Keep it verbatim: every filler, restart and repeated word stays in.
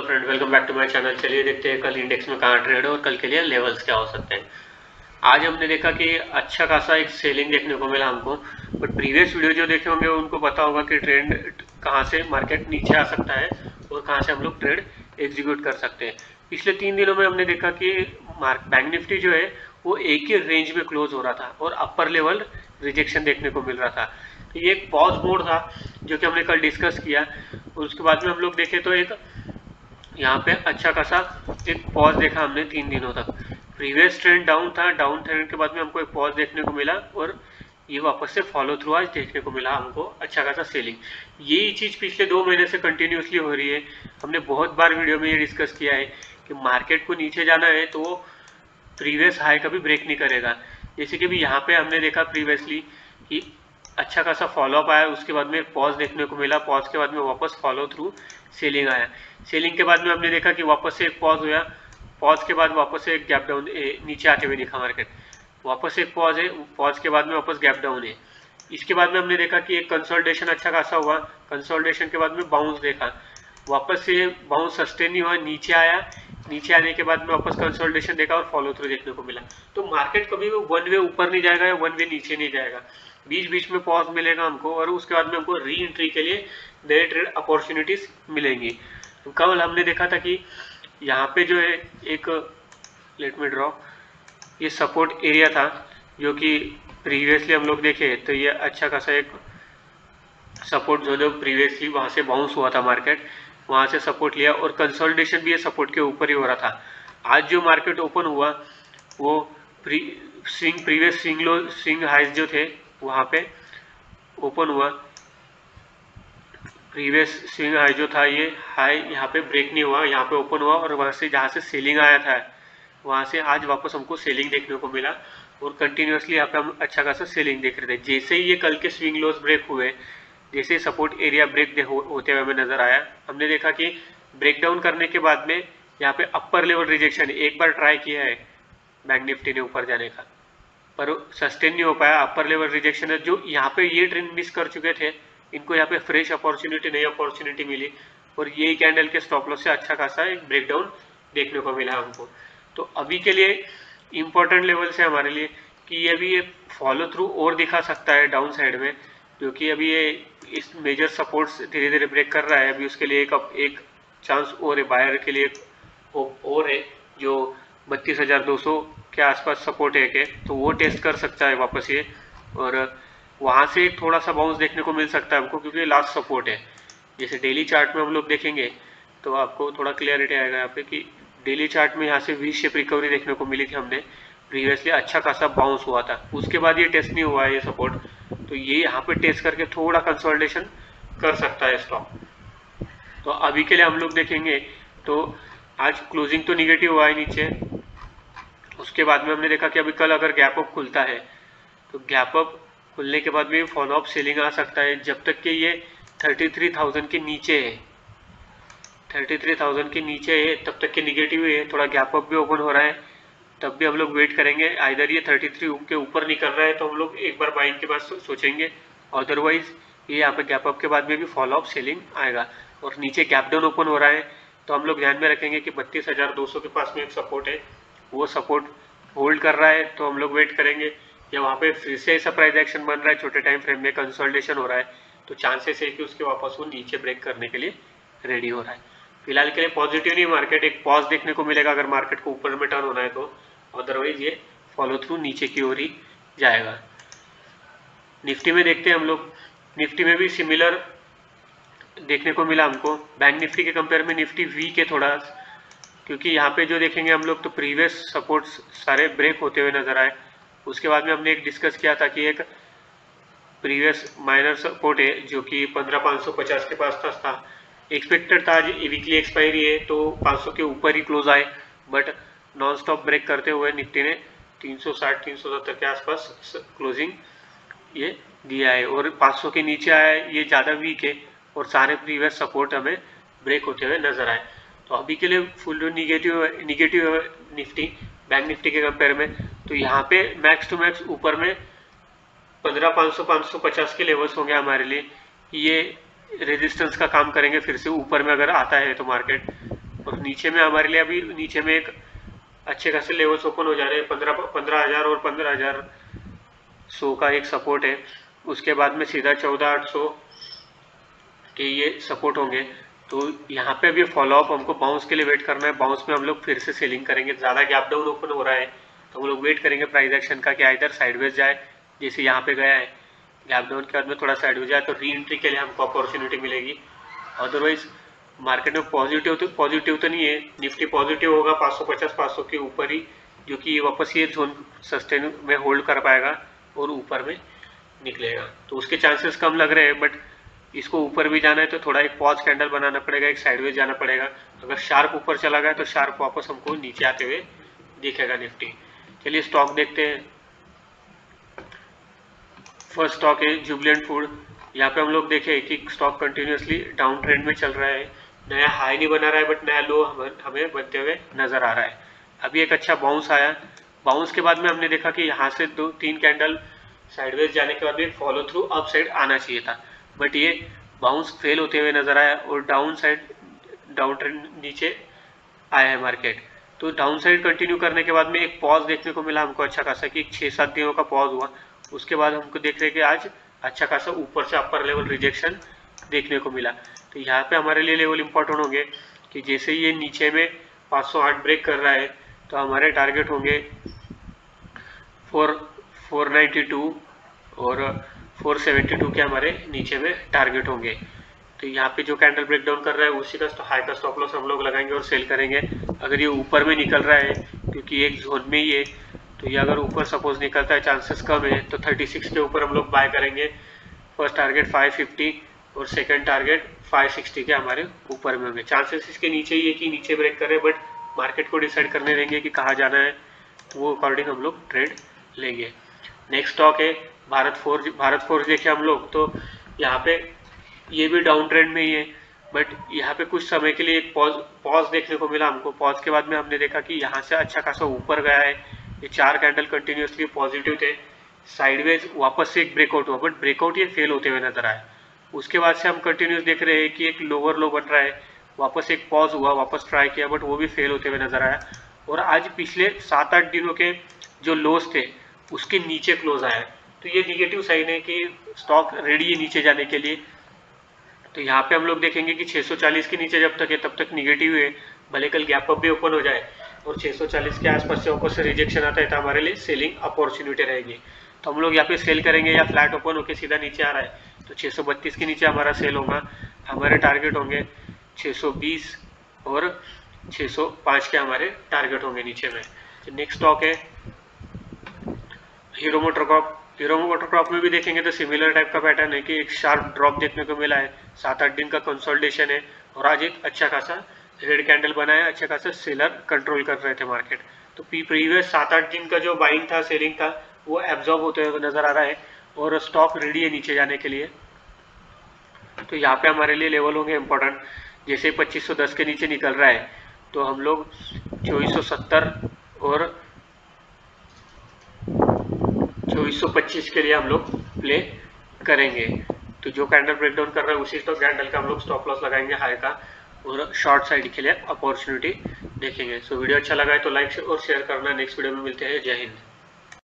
Friend, welcome back to my channel. चलिए देखते हैं कल इंडेक्स में कहाँ ट्रेड है और कल के लिए लेवल्स क्या हो सकते हैं। आज हमने देखा कि अच्छा खासा एक सेलिंग देखने को मिला हमको, बट प्रीवियस वीडियो जो देखे होंगे उनको पता होगा कि ट्रेंड कहाँ से मार्केट नीचे आ सकता है और कहाँ से हम लोग ट्रेड एग्जीक्यूट कर सकते हैं। पिछले तीन दिनों में हमने देखा कि मार्क बैंक निफ्टी जो है वो एक ही रेंज में क्लोज हो रहा था और अपर लेवल रिजेक्शन देखने को मिल रहा था। तो ये एक पॉज मोड था जो कि हमने कल डिस्कस किया और उसके बाद में हम लोग देखे तो एक यहाँ पे अच्छा खासा एक पॉज देखा हमने तीन दिनों तक। प्रीवियस ट्रेंड डाउन था, डाउन ट्रेंड के बाद में हमको एक पॉज देखने को मिला और ये वापस से फॉलो थ्रू आज देखने को मिला हमको अच्छा खासा सेलिंग। यही चीज पिछले दो महीने से कंटिन्यूसली हो रही है। हमने बहुत बार वीडियो में ये डिस्कस किया है कि मार्केट को नीचे जाना है तो वो प्रीवियस हाई कभी ब्रेक नहीं करेगा। जैसे कि भी यहाँ पे हमने देखा प्रीवियसली कि अच्छा खासा फॉलोअप आया, उसके बाद में पॉज देखने को मिला, पॉज के बाद में वापस फॉलो थ्रू सेलिंग आया। सेलिंग के बाद में हमने देखा कि वापस से एक पॉज हुआ, पॉज के बाद वापस से एक गैप डाउन नीचे आते हुए दिखा मार्केट, वापस एक पॉज है, पॉज के बाद में वापस गैप डाउन है। इसके बाद में हमने देखा कि एक कंसोलिडेशन अच्छा खासा हुआ, कंसोलिडेशन के बाद में बाउंस देखा, वापस से बाउंस सस्टेन नहीं हुआ, नीचे आया, नीचे आने के बाद में वापस कंसोलिडेशन देखा और फॉलो थ्रू देखने को मिला। तो मार्केट कभी भी वन वे ऊपर नहीं जाएगा या वन वे नीचे नहीं जाएगा, बीच बीच में पॉज मिलेगा हमको और उसके बाद में हमको री एंट्री के लिए नए ट्रेड अपॉर्चुनिटीज मिलेंगी। तो कल हमने देखा था कि यहाँ पे जो है एक लेट मी ड्रॉ ये सपोर्ट एरिया था जो कि प्रीवियसली हम लोग देखे तो ये अच्छा खासा एक सपोर्ट जो जो प्रीवियसली वहाँ से बाउंस हुआ था मार्केट, वहाँ से सपोर्ट लिया और कंसोलिडेशन भी ये सपोर्ट के ऊपर ही हो रहा था। आज जो मार्केट ओपन हुआ वो pre swing previous swing low swing highs जो थे वहाँ पे ओपन हुआ, प्रीवियस स्विंग हाई जो था ये हाई यहाँ पे ब्रेक नहीं हुआ, यहाँ पे ओपन हुआ और वहाँ से जहाँ से सेलिंग आया था वहाँ से आज वापस हमको सेलिंग देखने को मिला और कंटिन्यूसली यहाँ पे हम अच्छा खासा सेलिंग देख रहे थे। जैसे ही ये कल के स्विंग लोस ब्रेक हुए, जैसे ही सपोर्ट एरिया ब्रेक हो, होते हुए हमें नजर आया, हमने देखा कि ब्रेक डाउन करने के बाद में यहाँ पे अपर लेवल रिजेक्शन एक बार ट्राई किया है बैंक निफ्टी ने ऊपर जाने का, पर सस्टेन नहीं हो पाया। अपर लेवल रिजेक्शन है जो यहाँ पे ये ट्रेंड मिस कर चुके थे, इनको यहाँ पे फ्रेश अपॉर्चुनिटी नई अपॉर्चुनिटी मिली और यही कैंडल के स्टॉप लॉस से अच्छा खासा एक ब्रेकडाउन देखने को मिला हमको। तो अभी के लिए इम्पोर्टेंट लेवल से हमारे लिए कि ये अभी ये फॉलो थ्रू और दिखा सकता है डाउन साइड में, क्योंकि अभी ये इस मेजर सपोर्ट्स धीरे धीरे ब्रेक कर रहा है। अभी उसके लिए एक एक चांस और है, बायर के लिए और है जो बत्तीस हजार दो सौ के आसपास सपोर्ट है के, तो वो टेस्ट कर सकता है वापस ये और वहाँ से एक थोड़ा सा बाउंस देखने को मिल सकता है हमको, क्योंकि लास्ट सपोर्ट है। जैसे डेली चार्ट में हम लोग देखेंगे तो आपको थोड़ा क्लियरिटी आएगा यहाँ पे कि डेली चार्ट में यहाँ से वी शेप रिकवरी देखने को मिली थी हमने प्रीवियसली, अच्छा खासा बाउंस हुआ था, उसके बाद ये टेस्ट नहीं हुआ है ये सपोर्ट, तो ये यहाँ पे टेस्ट करके थोड़ा कंसोलिडेशन कर सकता है स्टॉक। तो अभी के लिए हम लोग देखेंगे तो आज क्लोजिंग तो निगेटिव हुआ है नीचे, उसके बाद में हमने देखा कि अभी कल अगर गैप अप खुलता है तो गैप अप खुलने के बाद भी फॉलो अप सेलिंग आ सकता है जब तक कि ये तैंतीस हज़ार के नीचे है, तैंतीस हज़ार के नीचे है तब तक के निगेटिव है। थोड़ा गैप अप भी ओपन हो रहा है तब भी हम लोग वेट करेंगे, आइदर ये तैंतीस के ऊपर निकल रहा है तो हम लोग एक बार बाइंग के बाद सोचेंगे, अदरवाइज ये यहाँ पे गैप अप के बाद में भी फॉलो अप सेलिंग आएगा। और नीचे गैप डाउन ओपन हो रहा है तो हम लोग ध्यान में रखेंगे कि बत्तीस हजार दो सौ के पास में एक सपोर्ट है, वो सपोर्ट होल्ड कर रहा है तो हम लोग वेट करेंगे, या वहाँ पे फिर से ऐसा प्राइस एक्शन बन रहा है, छोटे टाइम फ्रेम में कंसोलिडेशन हो रहा है तो चांसेस है कि उसके वापस वो नीचे ब्रेक करने के लिए रेडी हो रहा है। फिलहाल के लिए पॉजिटिव नहीं मार्केट, एक पॉज देखने को मिलेगा अगर मार्केट को ऊपर में टर्न होना है तो, अदरवाइज ये फॉलो थ्रू नीचे की ओर ही जाएगा। निफ्टी में देखते हैं हम लोग, निफ्टी में भी सिमिलर देखने को मिला हमको। बैंक निफ्टी के कंपेयर में निफ्टी वीक है थोड़ा, क्योंकि यहाँ पे जो देखेंगे हम लोग तो प्रीवियस सपोर्ट्स सारे ब्रेक होते हुए नजर आए। उसके बाद में हमने एक डिस्कस किया था कि एक प्रीवियस माइनर सपोर्ट है जो कि पंद्रह पाँच सौ पचास के पास था, एक्सपेक्टेड था आज वीकली एक्सपायरी है तो पाँच सौ के ऊपर ही क्लोज आए, बट नॉन स्टॉप ब्रेक करते हुए निफ्टी ने तीन सौ साठ तीन सौ सत्तर के आसपास क्लोजिंग ये दिया है और पाँच सौ के नीचे आया है, ये ज़्यादा वीक है और सारे प्रीवियस सपोर्ट हमें ब्रेक होते हुए नजर आए। तो अभी के लिए full negative negative Nifty bank Nifty के कंपेयर में, तो यहाँ पे मैक्स टू मैक्स ऊपर में पंद्रह पाँच सौ पाँच सौ पचास के लेवल्स होंगे हमारे लिए, ये रेजिस्टेंस का काम करेंगे फिर से ऊपर में अगर आता है तो मार्केट। और नीचे में हमारे लिए अभी नीचे में एक अच्छे खासे लेवल्स ओपन हो जा रहे हैं, पंद्रह पंद्रह हज़ार और पंद्रह हज़ार सौ का एक सपोर्ट है। उसके बाद में सीधा चौदह आठ सौ के ये सपोर्ट होंगे। तो यहाँ पे अभी फॉलोअप हमको बाउंस के लिए वेट करना है। बाउंस में हम लोग फिर से सेलिंग करेंगे। ज़्यादा गैप डाउन ओपन हो रहा है तो हम लोग वेट करेंगे प्राइस एक्शन का, कि इधर साइडवेज जाए जैसे यहाँ पे गया है, गैप डाउन के बाद में थोड़ा साइडवेज जाए तो री एंट्री के लिए हमको अपॉर्चुनिटी मिलेगी। अदरवाइज मार्केट में पॉजिटिव तो पॉजिटिव तो नहीं है, निफ्टी पॉजिटिव होगा पाँच सौ पचास पाँच सौ के ऊपर ही, जो कि वापस ये जोन सस्टेन में होल्ड कर पाएगा और ऊपर में निकलेगा। तो उसके चांसेस कम लग रहे हैं, बट इसको ऊपर भी जाना है तो थोड़ा एक पॉज कैंडल बनाना पड़ेगा, एक साइडवेज जाना पड़ेगा। अगर शार्प ऊपर चला गया तो शार्प वापस हमको नीचे आते हुए दिखेगा निफ्टी। चलिए स्टॉक देखते हैं। फर्स्ट स्टॉक है जुबिलेंट फूड। यहाँ पे हम लोग देखें कि स्टॉक कंटिन्यूसली डाउन ट्रेंड में चल रहा है, नया हाई नहीं बना रहा है बट नया लो हमें बनते हुए नजर आ रहा है। अभी एक अच्छा बाउंस आया, बाउंस के बाद में हमने देखा कि यहाँ से दो तीन कैंडल साइडवेज जाने के बाद भी फॉलो थ्रू अप साइड आना चाहिए था, बट ये बाउंस फेल होते हुए नजर आया और डाउन साइड डाउन ट्रेंड नीचे आया है मार्केट। तो डाउन साइड कंटिन्यू करने के बाद में एक पॉज देखने को मिला हमको अच्छा खासा, कि छः सात दिनों का पॉज हुआ। उसके बाद हमको देख रहे हैं कि आज अच्छा खासा ऊपर से अपर लेवल रिजेक्शन देखने को मिला। तो यहाँ पे हमारे लिए लेवल इंपॉर्टेंट होंगे कि जैसे ये नीचे में पाँच सौ आठ ब्रेक कर रहा है तो हमारे टारगेट होंगे फोर फोर नाइन्टी टू और फोर सेवेंटी टू के हमारे नीचे में टारगेट होंगे। तो यहाँ पे जो कैंडल ब्रेक डाउन कर रहा है उसी का हाई का स्टॉप लॉस हम लोग लगाएंगे और सेल करेंगे। अगर ये ऊपर में निकल रहा है क्योंकि एक जोन में ही है, तो ये अगर ऊपर सपोज निकलता है चांसेस कम है तो थर्टी सिक्स के ऊपर हम लोग बाय करेंगे। फर्स्ट टारगेट फाइव फिफ्टी और सेकंड टारगेट फाइव सिक्सटी के हमारे ऊपर में होंगे। चांसेस इसके नीचे ही है कि नीचे ब्रेक करे, बट मार्केट को डिसाइड करने देंगे कि कहाँ जाना है, वो अकॉर्डिंग हम लोग ट्रेड लेंगे। नेक्स्ट स्टॉक है भारत फोर्ज। भारत फोर्ज देखे हम लोग तो यहाँ पे ये भी डाउन ट्रेंड में ही है, बट यहाँ पे कुछ समय के लिए एक पॉज पॉज देखने को मिला हमको। पॉज के बाद में हमने देखा कि यहाँ से अच्छा खासा ऊपर गया है, ये चार कैंडल कंटिन्यूसली पॉजिटिव थे, साइडवेज वापस से एक ब्रेकआउट हुआ, बट ब्रेकआउट ये फेल होते हुए नजर आया। उसके बाद से हम कंटिन्यूस देख रहे हैं कि एक लोअर लो बन रहा है, वापस एक पॉज हुआ, वापस ट्राई किया बट वो भी फेल होते हुए नजर आया। और आज पिछले सात आठ दिनों के जो लोस थे उसके नीचे क्लोज आया, तो ये निगेटिव साइन है कि स्टॉक रेडी है नीचे जाने के लिए। तो यहाँ पे हम लोग देखेंगे कि छह सौ चालीस के नीचे जब तक है तब तक निगेटिव है, भले कल गैप अप भी ओपन हो जाए और छह सौ चालीस के आसपास से ऊपर से रिजेक्शन आता है तो हमारे लिए सेलिंग अपॉर्चुनिटी रहेगी। तो हम लोग यहाँ पे सेल करेंगे, या फ्लैट ओपन होकर सीधा नीचे आ रहा है तो छह सौ बत्तीस के नीचे हमारा सेल होगा। हमारे टारगेट होंगे छह सौ बीस और छह सौ पाँच के हमारे टारगेट होंगे नीचे में। तो नेक्स्ट स्टॉक है हीरो मोटरकॉर्प। हीरो मोटरकॉर्प में भी देखेंगे तो सिमिलर टाइप का पैटर्न है कि एक शार्प ड्रॉप देखने को मिला है, सात आठ दिन का कंसोलिडेशन है और आज एक अच्छा खासा रेड कैंडल बनाया, अच्छा खासा सेलर कंट्रोल कर रहे थे मार्केट। तो प्रीवियस सात आठ दिन का जो बाइंग था, सेलिंग था, वो एब्जॉर्ब होते हुए नजर आ रहा है और स्टॉक रेडी है नीचे जाने के लिए। तो यहाँ पे हमारे लिए लेवल होंगे इंपॉर्टेंट। जैसे पच्चीस सौ दस के नीचे निकल रहा है तो हम लोग चौबीस सौ सत्तर और चौबीस सौ पच्चीस के लिए हम लोग प्ले करेंगे। तो जो कैंडल ब्रेकडाउन कर रहा है उसी स्टॉक कैंडल का हम लोग स्टॉप लॉस लगाएंगे हाई का और शॉर्ट साइड के लिए अपॉर्चुनिटी देखेंगे। सो वीडियो अच्छा लगा है तो लाइक और शेयर करना। नेक्स्ट वीडियो में मिलते हैं। जय हिंद।